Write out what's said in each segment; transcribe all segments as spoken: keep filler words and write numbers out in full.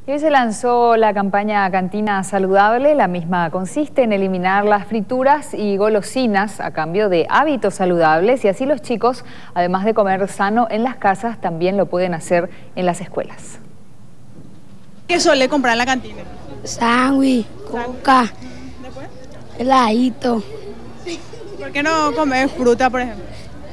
Y hoy se lanzó la campaña Cantina Saludable. La misma consiste en eliminar las frituras y golosinas a cambio de hábitos saludables, y así los chicos, además de comer sano en las casas, también lo pueden hacer en las escuelas. ¿Qué suele comprar en la cantina? Sándwich, coca, ¿Después? heladito. ¿Por qué no comer fruta, por ejemplo?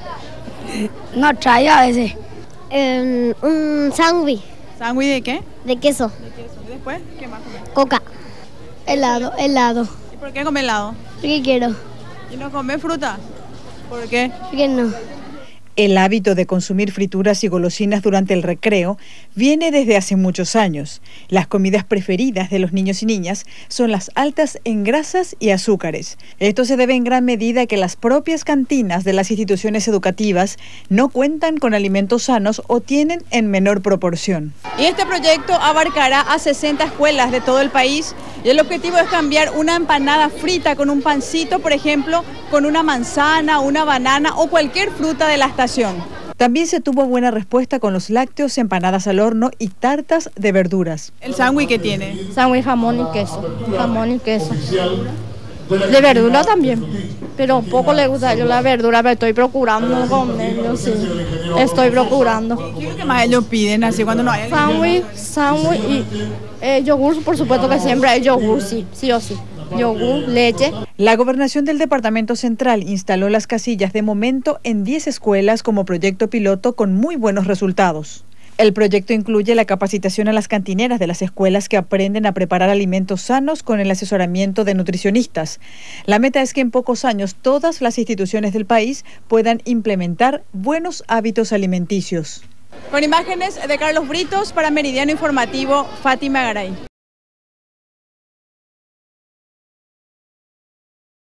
No trae a veces. Eh, un sándwich ¿Sándwich de qué? de queso, De queso. ¿Y después qué más comer? coca, helado, helado. ¿Y por qué comer helado? ¿Qué quiero? ¿Y no comer fruta? ¿Por qué? ¿Qué no? El hábito de consumir frituras y golosinas durante el recreo viene desde hace muchos años. Las comidas preferidas de los niños y niñas son las altas en grasas y azúcares. Esto se debe en gran medida a que las propias cantinas de las instituciones educativas no cuentan con alimentos sanos o tienen en menor proporción. Y este proyecto abarcará a sesenta escuelas de todo el país, y el objetivo es cambiar una empanada frita con un pancito, por ejemplo, con una manzana, una banana o cualquier fruta de la estación. También se tuvo buena respuesta con los lácteos, empanadas al horno y tartas de verduras. ¿El sándwich que tiene? Sándwich, jamón y queso, jamón y queso. De verdura también, pero poco le gusta a ellos la verdura, pero estoy procurando con ellos, sí. Estoy procurando. ¿Qué es lo que más ellos piden así cuando no hay? Sándwich, sándwich y eh, yogur, por supuesto que siempre hay yogur, sí, sí o sí. Yogur, leche. La Gobernación del Departamento Central instaló las casillas de momento en diez escuelas como proyecto piloto con muy buenos resultados. El proyecto incluye la capacitación a las cantineras de las escuelas que aprenden a preparar alimentos sanos con el asesoramiento de nutricionistas. La meta es que en pocos años todas las instituciones del país puedan implementar buenos hábitos alimenticios. Con imágenes de Carlos Britos para Meridiano Informativo, Fátima Garay.